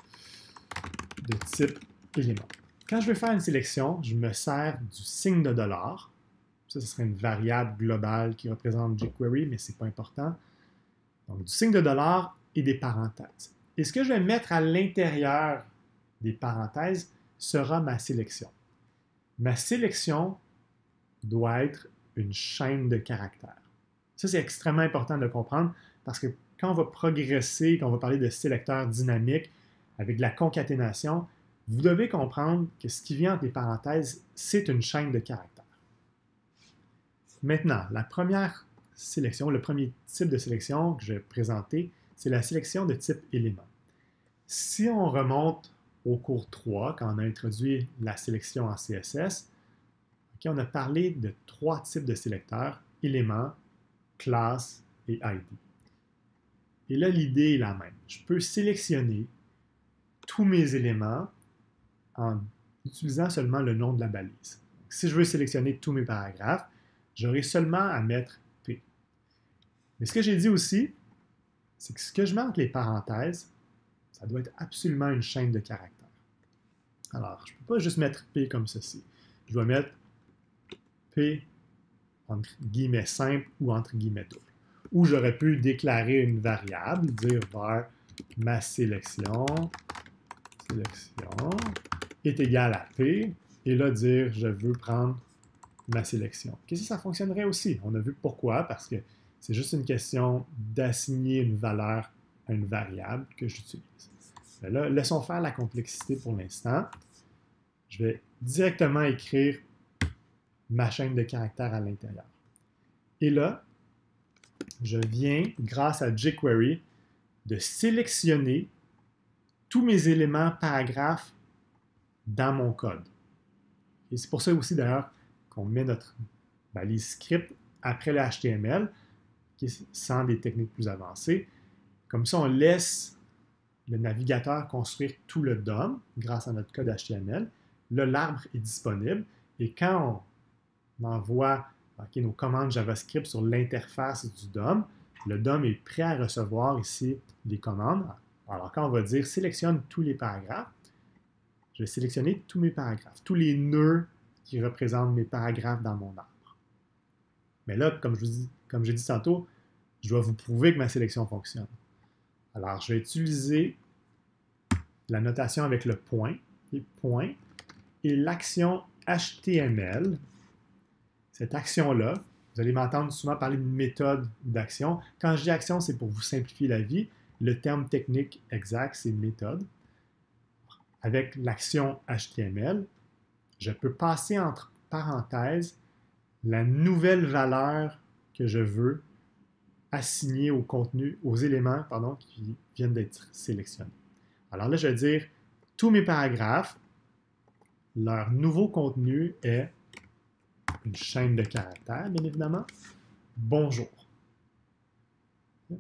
de type élément. Quand je veux faire une sélection, je me sers du signe de dollar. Ça, ce serait une variable globale qui représente jQuery, mais ce n'est pas important. Donc, du signe de dollar et des parenthèses. Et ce que je vais mettre à l'intérieur des parenthèses sera ma sélection. Ma sélection doit être une chaîne de caractères. Ça, c'est extrêmement important de le comprendre parce que quand on va progresser, quand on va parler de sélecteurs dynamiques avec de la concaténation, vous devez comprendre que ce qui vient entre les parenthèses, c'est une chaîne de caractères. Maintenant, la première sélection, le premier type de sélection que je vais présenter, c'est la sélection de type élément. Si on remonte au cours trois, quand on a introduit la sélection en C S S, okay, on a parlé de trois types de sélecteurs, éléments, classe et I D. Et là, l'idée est la même. Je peux sélectionner tous mes éléments en utilisant seulement le nom de la balise. Donc, si je veux sélectionner tous mes paragraphes, j'aurai seulement à mettre P. Mais ce que j'ai dit aussi, c'est que ce que je mets entre les parenthèses, ça doit être absolument une chaîne de caractères. Alors, je ne peux pas juste mettre P comme ceci. Je dois mettre P entre guillemets simple ou entre guillemets double. Ou j'aurais pu déclarer une variable, dire var ma sélection, sélection est égale à P, et là dire je veux prendre ma sélection. Qu'est-ce que ça fonctionnerait aussi? On a vu pourquoi, parce que c'est juste une question d'assigner une valeur à une variable que j'utilise. Mais là, laissons faire la complexité pour l'instant. Je vais directement écrire ma chaîne de caractères à l'intérieur. Et là, je viens, grâce à jQuery, de sélectionner tous mes éléments paragraphes dans mon code. Et c'est pour ça aussi, d'ailleurs, qu'on met notre balise script après le H T M L, sans des techniques plus avancées. Comme ça, on laisse le navigateur construire tout le D O M grâce à notre code H T M L. Là, l'arbre est disponible et quand on envoie okay, nos commandes JavaScript sur l'interface du D O M, le D O M est prêt à recevoir ici des commandes. Alors, quand on va dire « sélectionne tous les paragraphes », je vais sélectionner tous mes paragraphes, tous les nœuds qui représentent mes paragraphes dans mon arbre. Mais là, comme je vous dis, comme j'ai dit tantôt, je dois vous prouver que ma sélection fonctionne. Alors, je vais utiliser la notation avec le point, et point, et l'action H T M L. Cette action-là, vous allez m'entendre souvent parler d'une méthode d'action. Quand je dis action, c'est pour vous simplifier la vie. Le terme technique exact, c'est méthode. Avec l'action H T M L, je peux passer entre parenthèses la nouvelle valeur que je veux assigner au contenu, aux éléments pardon, qui viennent d'être sélectionnés. Alors là, je vais dire tous mes paragraphes, leur nouveau contenu est une chaîne de caractères, bien évidemment. Bonjour. Là,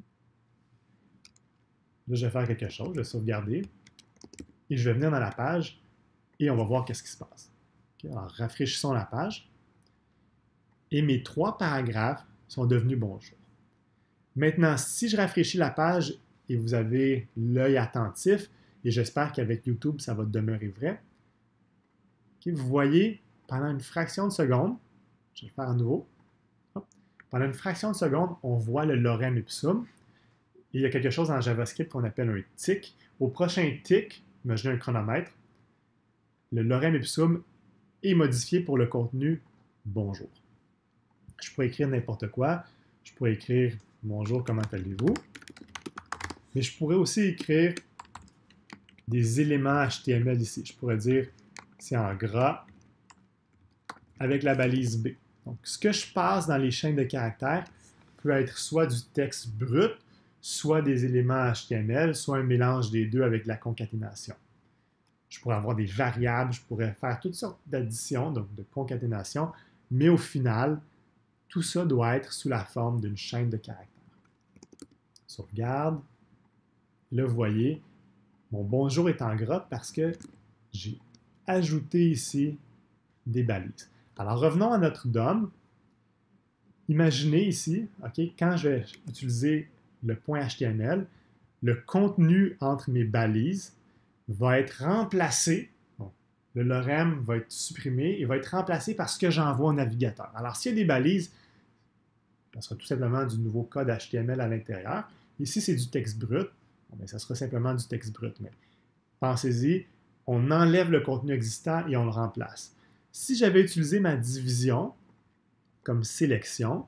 je vais faire quelque chose, je vais sauvegarder et je vais venir dans la page et on va voir qu'est-ce qui se passe. Okay, alors, rafraîchissons la page et mes trois paragraphes sont devenus bonjour. Maintenant, si je rafraîchis la page et vous avez l'œil attentif, et j'espère qu'avec YouTube, ça va demeurer vrai, okay, vous voyez, pendant une fraction de seconde, je vais le faire à nouveau, hop, pendant une fraction de seconde, on voit le lorem ipsum, Et il y a quelque chose en JavaScript qu'on appelle un tick. Au prochain tick, imaginez un chronomètre, le lorem ipsum est modifié pour le contenu bonjour. Je pourrais écrire n'importe quoi. Je pourrais écrire bonjour, comment allez-vous? Mais je pourrais aussi écrire des éléments H T M L ici. Je pourrais dire c'est en gras avec la balise B. Donc, ce que je passe dans les chaînes de caractères peut être soit du texte brut, soit des éléments H T M L, soit un mélange des deux avec de la concaténation. Je pourrais avoir des variables, je pourrais faire toutes sortes d'additions, donc de concaténation, mais au final, tout ça doit être sous la forme d'une chaîne de caractères. Sauvegarde. Là, vous voyez, mon bonjour est en gras parce que j'ai ajouté ici des balises. Alors, revenons à notre D O M. Imaginez ici, okay, quand je vais utiliser le point H T M L, le contenu entre mes balises va être remplacé, bon, le lorem va être supprimé et va être remplacé par ce que j'envoie au navigateur. Alors, s'il y a des balises, ça sera tout simplement du nouveau code H T M L à l'intérieur. Ici, c'est du texte brut. Bon, bien, ça sera simplement du texte brut. Mais pensez-y, on enlève le contenu existant et on le remplace. Si j'avais utilisé ma division comme sélection,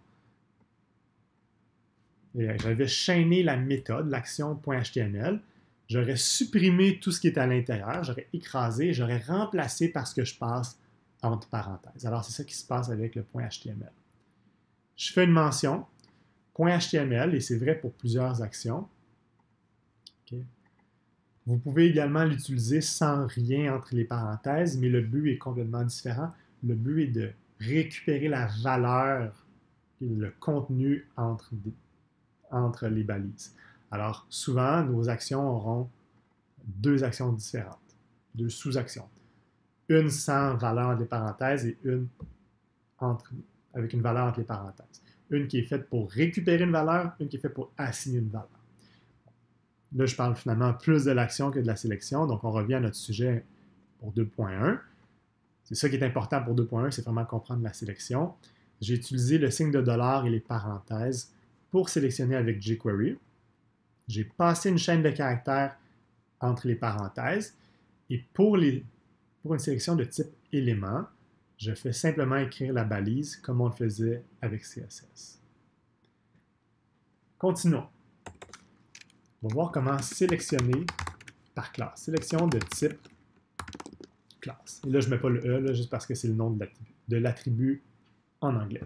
et j'avais chaîné la méthode, l'action.html, j'aurais supprimé tout ce qui est à l'intérieur, j'aurais écrasé, j'aurais remplacé par ce que je passe entre parenthèses. Alors, c'est ça qui se passe avec le point H T M L. Je fais une mention, point H T M L, et c'est vrai pour plusieurs actions. Okay. Vous pouvez également l'utiliser sans rien entre les parenthèses, mais le but est complètement différent. Le but est de récupérer la valeur, le contenu entre, entre les balises. Alors, souvent, nos actions auront deux actions différentes, deux sous-actions. Une sans valeur entre les parenthèses et une entre, avec une valeur entre les parenthèses. Une qui est faite pour récupérer une valeur, une qui est faite pour assigner une valeur. Là, je parle finalement plus de l'action que de la sélection, donc on revient à notre sujet pour deux point un. C'est ça qui est important pour deux point un, c'est vraiment comprendre la sélection. J'ai utilisé le signe de dollar et les parenthèses pour sélectionner avec jQuery. J'ai passé une chaîne de caractères entre les parenthèses et pour, les, pour une sélection de type élément, je fais simplement écrire la balise comme on le faisait avec C S S. Continuons. On va voir comment sélectionner par classe. Sélection de type classe. Et là, je ne mets pas le E, là, juste parce que c'est le nom de l'attribut en anglais.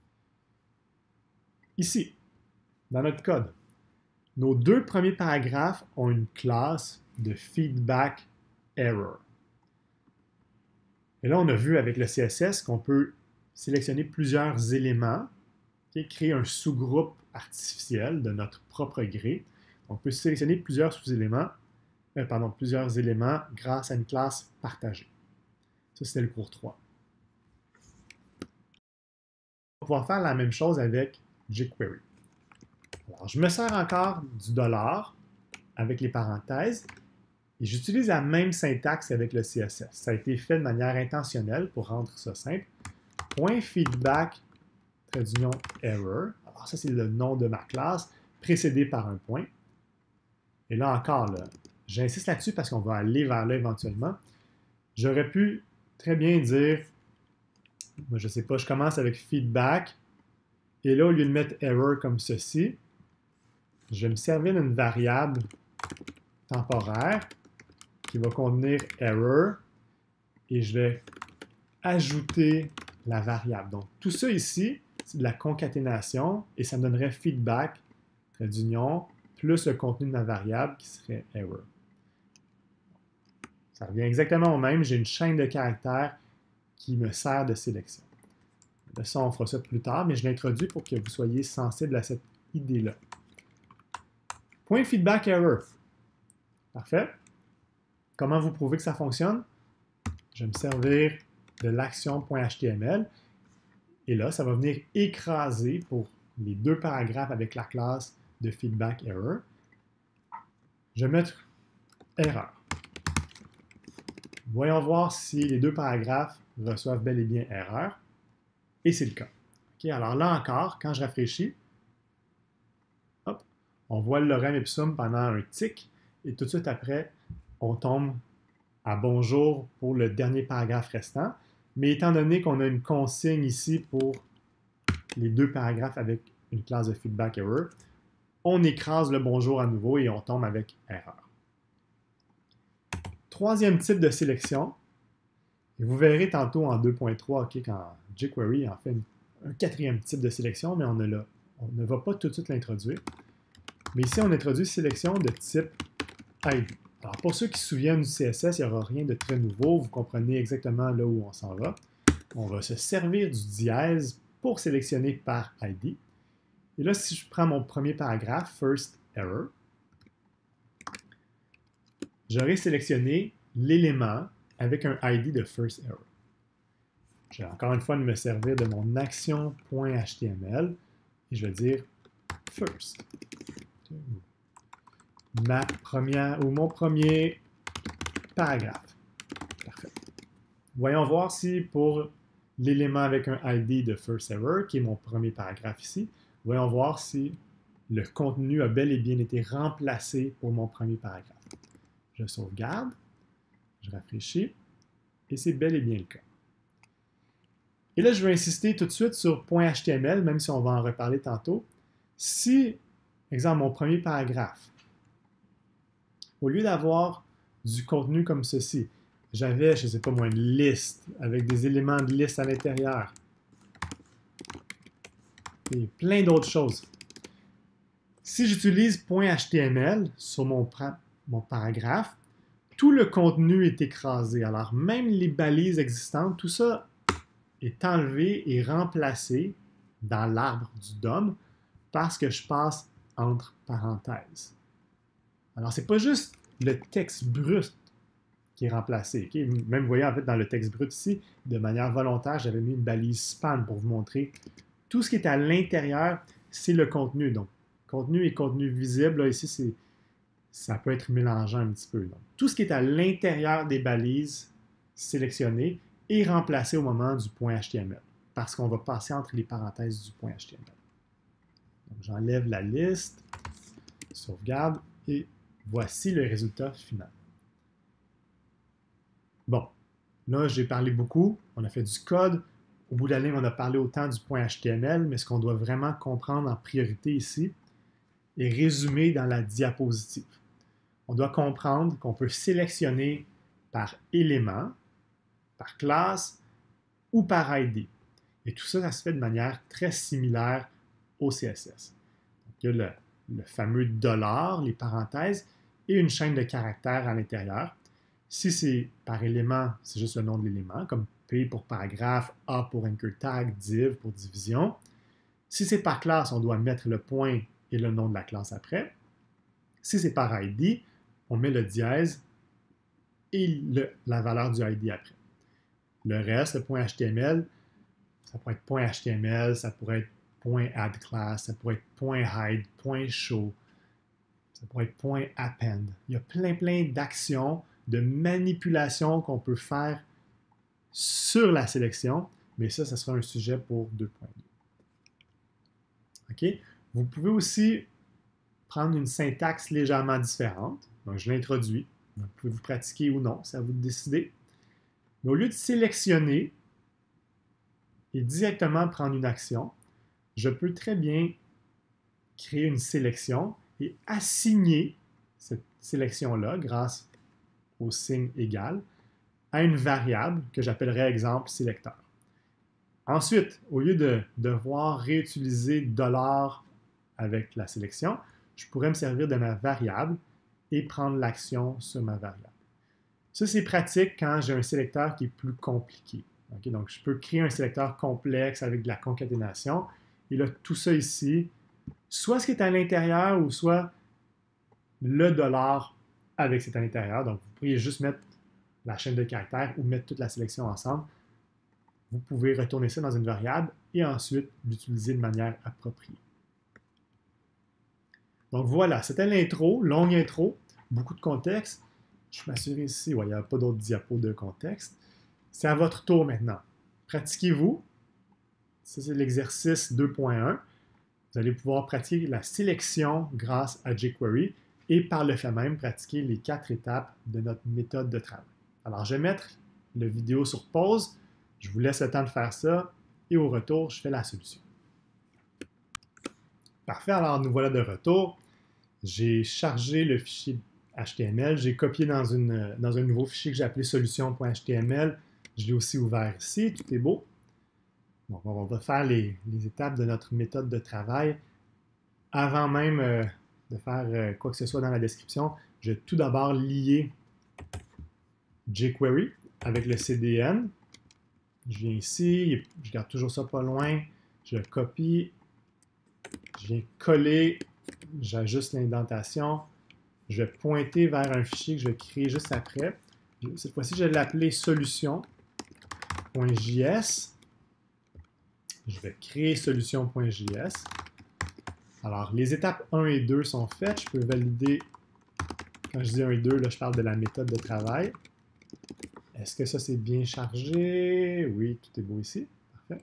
Ici, dans notre code, nos deux premiers paragraphes ont une classe de feedback error. Et là, on a vu avec le C S S qu'on peut sélectionner plusieurs éléments, okay, créer un sous-groupe artificiel de notre propre gré. On peut sélectionner plusieurs sous-éléments, euh, pardon, plusieurs éléments grâce à une classe partagée. Ça, c'était le cours trois. On va pouvoir faire la même chose avec jQuery. Alors, je me sers encore du dollar avec les parenthèses et j'utilise la même syntaxe avec le C S S. Ça a été fait de manière intentionnelle pour rendre ça simple. Point feedback, trait d'union error. Alors, ça, c'est le nom de ma classe, précédé par un point. Et là encore, là, j'insiste là-dessus parce qu'on va aller vers là éventuellement. J'aurais pu très bien dire, moi je ne sais pas, je commence avec feedback, et là, au lieu de mettre error comme ceci, je vais me servir d'une variable temporaire qui va contenir error, et je vais ajouter la variable. Donc, tout ça ici, c'est de la concaténation, et ça me donnerait feedback, trait d'union, plus le contenu de ma variable qui serait error. Ça revient exactement au même. J'ai une chaîne de caractères qui me sert de sélection. De ça, on fera ça plus tard, mais je l'introduis pour que vous soyez sensible à cette idée-là. Point feedback error. Parfait. Comment vous prouvez que ça fonctionne? Je vais me servir de l'action.html et là, ça va venir écraser pour les deux paragraphes avec la classe de feedback error. Je vais mettre erreur. Voyons voir si les deux paragraphes reçoivent bel et bien erreur. Et c'est le cas. Okay, alors là encore, quand je rafraîchis, hop, On voit le lorem ipsum pendant un tic, et tout de suite après, on tombe à bonjour pour le dernier paragraphe restant. Mais étant donné qu'on a une consigne ici pour les deux paragraphes avec une classe de feedback error, on écrase le bonjour à nouveau et on tombe avec erreur. Troisième type de sélection, et vous verrez tantôt en deux point trois okay, quand jQuery en fait une, un quatrième type de sélection, mais on ne, l'a, on ne va pas tout de suite l'introduire. Mais ici, on introduit sélection de type I D. Alors, pour ceux qui se souviennent du C S S, il n'y aura rien de très nouveau. Vous comprenez exactement là où on s'en va. On va se servir du dièse pour sélectionner par I D. Et là, si je prends mon premier paragraphe, First Error, j'aurai sélectionné l'élément avec un I D de First Error. Je vais encore une fois me servir de mon action.html et je vais dire First. Ma première ou mon premier paragraphe. Parfait. Voyons voir si pour l'élément avec un I D de First Error, qui est mon premier paragraphe ici, voyons voir si le contenu a bel et bien été remplacé pour mon premier paragraphe. Je sauvegarde, je rafraîchis, et c'est bel et bien le cas. Et là, je vais insister tout de suite sur .html, même si on va en reparler tantôt. Si, exemple, mon premier paragraphe, au lieu d'avoir du contenu comme ceci, j'avais, je ne sais pas moi, une liste avec des éléments de liste à l'intérieur et plein d'autres choses. Si j'utilise .html sur mon, mon paragraphe, tout le contenu est écrasé. Alors, même les balises existantes, tout ça est enlevé et remplacé dans l'arbre du D O M parce que je passe entre parenthèses. Alors, ce n'est pas juste le texte brut qui est remplacé. Okay? Même, vous voyez, en fait, dans le texte brut ici, de manière volontaire, j'avais mis une balise span pour vous montrer tout ce qui est à l'intérieur, c'est le contenu. Donc, contenu et contenu visible, là, ici, c'est, ça peut être mélangeant un petit peu. Donc, tout ce qui est à l'intérieur des balises sélectionnées est remplacé au moment du .html, parce qu'on va passer entre les parenthèses du .html. Donc, j'enlève la liste, sauvegarde, et voici le résultat final. Bon, là, j'ai parlé beaucoup, on a fait du code. Au bout de la ligne, on a parlé autant du .html, mais ce qu'on doit vraiment comprendre en priorité ici est résumé dans la diapositive. On doit comprendre qu'on peut sélectionner par élément, par classe ou par I D. Et tout ça, ça se fait de manière très similaire au C S S. Donc, il y a le, le fameux dollar, les parenthèses, et une chaîne de caractères à l'intérieur. Si c'est par élément, c'est juste le nom de l'élément, comme P pour paragraphe, A pour anchor tag, div pour division. Si c'est par classe, on doit mettre le point et le nom de la classe après. Si c'est par I D, on met le dièse et le, la valeur du I D après. Le reste, le .html, ça pourrait être .html, ça pourrait être .addClass, ça pourrait être .hide, .show, ça pourrait être .append. Il y a plein, plein d'actions, de manipulations qu'on peut faire sur la sélection, mais ça, ça sera un sujet pour deux point deux. OK? Vous pouvez aussi prendre une syntaxe légèrement différente. Donc, je l'introduis. Vous pouvez vous pratiquer ou non, c'est à vous de décider. Mais au lieu de sélectionner et directement prendre une action, je peux très bien créer une sélection et assigner cette sélection-là, grâce au signe égal, à une variable que j'appellerai exemple sélecteur. Ensuite, au lieu de devoir réutiliser dollar avec la sélection, je pourrais me servir de ma variable et prendre l'action sur ma variable. Ça, c'est pratique quand j'ai un sélecteur qui est plus compliqué. Okay? Donc, je peux créer un sélecteur complexe avec de la concaténation. Et là, tout ça ici, soit ce qui est à l'intérieur ou soit le dollar avec ce qui est à l'intérieur. Donc, vous pourriez juste mettre la chaîne de caractères ou mettre toute la sélection ensemble. Vous pouvez retourner ça dans une variable et ensuite l'utiliser de manière appropriée. Donc voilà, c'était l'intro, longue intro, beaucoup de contexte. Je m'assure ici, ouais, il n'y a pas d'autres diapos de contexte. C'est à votre tour maintenant. Pratiquez-vous. Ça, c'est l'exercice deux point un. vous allez pouvoir pratiquer la sélection grâce à jQuery et par le fait même pratiquer les quatre étapes de notre méthode de travail. Alors, je vais mettre la vidéo sur pause, je vous laisse le temps de faire ça et au retour, je fais la solution. Parfait, alors nous voilà de retour. J'ai chargé le fichier H T M L, j'ai copié dans, une, dans un nouveau fichier que j'ai appelé solution.html. Je l'ai aussi ouvert ici, tout est beau. Donc, on va faire les, les étapes de notre méthode de travail. Avant même euh, de faire euh, quoi que ce soit dans la description, je vais tout d'abord lier jQuery avec le C D N. Je viens ici, je garde toujours ça pas loin, je le copie, je viens coller, j'ajuste l'indentation, je vais pointer vers un fichier que je vais créer juste après. Cette fois-ci, je vais l'appeler solution.js. Je vais créer solution.js. Alors, les étapes un et deux sont faites. Je peux valider, quand je dis un et deux, là, je parle de la méthode de travail. Est-ce que ça, c'est bien chargé? Oui, tout est beau ici. Parfait.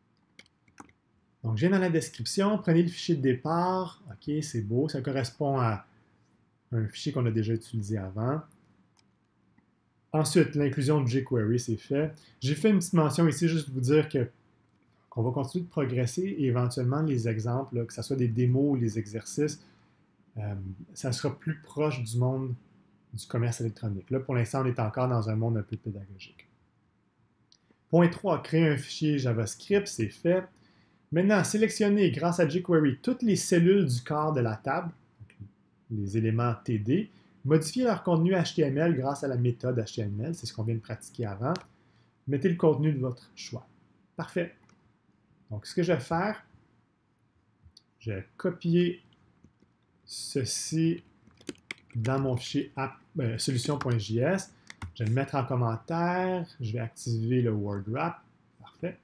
Donc, je viens dans la description. Prenez le fichier de départ. OK, c'est beau. Ça correspond à un fichier qu'on a déjà utilisé avant. Ensuite, l'inclusion de jQuery, c'est fait. J'ai fait une petite mention ici, juste pour vous dire que qu'on va continuer de progresser et éventuellement les exemples, là, que ce soit des démos ou les exercices, euh, ça sera plus proche du monde du commerce électronique. Là, pour l'instant, on est encore dans un monde un peu pédagogique. Point trois, créer un fichier JavaScript, c'est fait. Maintenant, sélectionner grâce à jQuery toutes les cellules du corps de la table, les éléments T D, modifier leur contenu H T M L grâce à la méthode H T M L, c'est ce qu'on vient de pratiquer avant. Mettez le contenu de votre choix. Parfait. Donc, ce que je vais faire, je vais copier ceci dans mon fichier euh, solution.js. Je vais le mettre en commentaire. Je vais activer le word wrap. Parfait.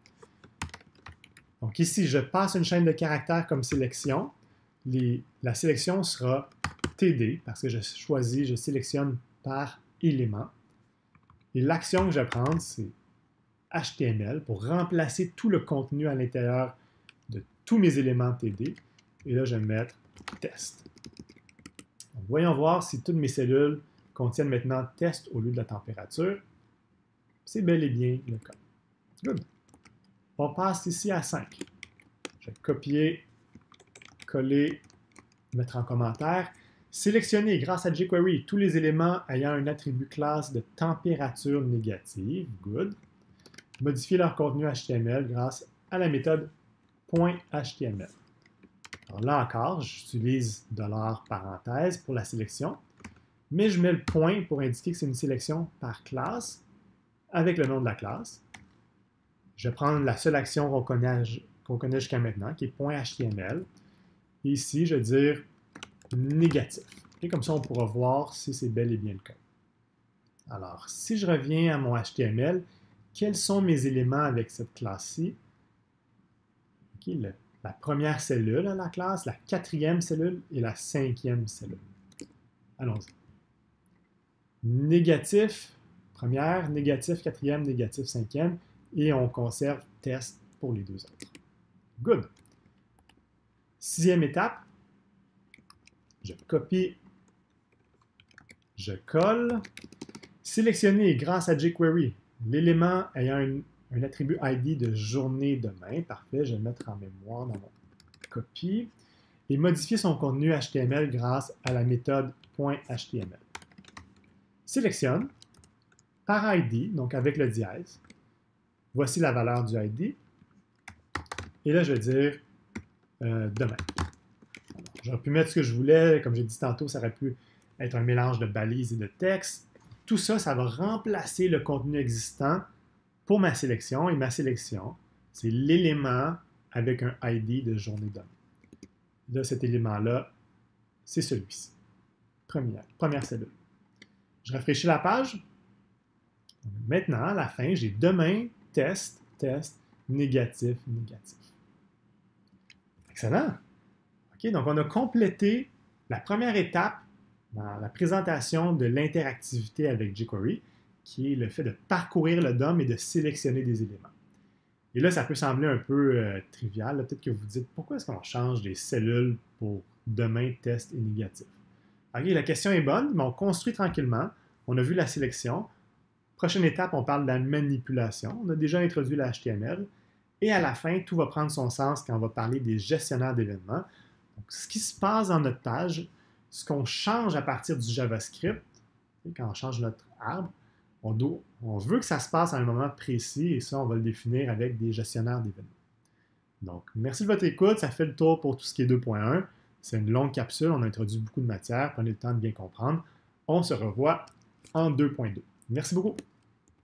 Donc ici, je passe une chaîne de caractères comme sélection. Les, la sélection sera T D parce que je choisis, je sélectionne par élément. Et l'action que je vais prendre, c'est H T M L pour remplacer tout le contenu à l'intérieur de tous mes éléments T D. Et là, je vais mettre test. Donc, voyons voir si toutes mes cellules contiennent maintenant test au lieu de la température. C'est bel et bien le cas. Good. On passe ici à cinq. Je vais copier, coller, mettre en commentaire. Sélectionner grâce à jQuery tous les éléments ayant un attribut classe de température négative. Good. Modifier leur contenu H T M L grâce à la méthode .html. Alors là encore, j'utilise $parenthèse pour la sélection, mais je mets le point pour indiquer que c'est une sélection par classe avec le nom de la classe. Je vais prendre la seule action qu'on connaît, qu'on connaît jusqu'à maintenant, qui est .html. Et ici, je vais dire négatif. Et comme ça, on pourra voir si c'est bel et bien le cas. Alors, si je reviens à mon H T M L, quels sont mes éléments avec cette classe-ci? Okay, le, la première cellule à la classe, la quatrième cellule et la cinquième cellule. Allons-y. Négatif, première, négatif, quatrième, négatif, cinquième, et on conserve test pour les deux autres. Good. Sixième étape, je copie, je colle. Sélectionner grâce à jQuery l'élément ayant une, un attribut I D de journée demain. Parfait, je vais le mettre en mémoire dans mon copie. Et modifier son contenu H T M L grâce à la méthode .html. Sélectionne par I D, donc avec le dièse. Voici la valeur du I D. Et là, je vais dire euh, demain. J'aurais pu mettre ce que je voulais. Comme j'ai dit tantôt, ça aurait pu être un mélange de balises et de texte. Tout ça, ça va remplacer le contenu existant pour ma sélection. Et ma sélection, c'est l'élément avec un I D de journée demain. Là, cet élément-là, c'est celui-ci. Première, première cellule. Je rafraîchis la page. Maintenant, à la fin, j'ai demain, test, test, négatif, négatif. Excellent. OK, donc on a complété la première étape dans la présentation de l'interactivité avec jQuery, qui est le fait de parcourir le D O M et de sélectionner des éléments. Et là, ça peut sembler un peu euh, trivial. Peut-être que vous vous dites, pourquoi est-ce qu'on change des cellules pour demain test est négatif? OK, la question est bonne, mais on construit tranquillement. On a vu la sélection. Prochaine étape, on parle de la manipulation. On a déjà introduit le H T M L. Et à la fin, tout va prendre son sens quand on va parler des gestionnaires d'événements. Donc, ce qui se passe dans notre page, ce qu'on change à partir du JavaScript, quand on change notre arbre, on, doit, on veut que ça se passe à un moment précis et ça, on va le définir avec des gestionnaires d'événements. Donc, merci de votre écoute. Ça fait le tour pour tout ce qui est deux point un. C'est une longue capsule. On a introduit beaucoup de matière. Prenez le temps de bien comprendre. On se revoit en deux point deux. Merci beaucoup.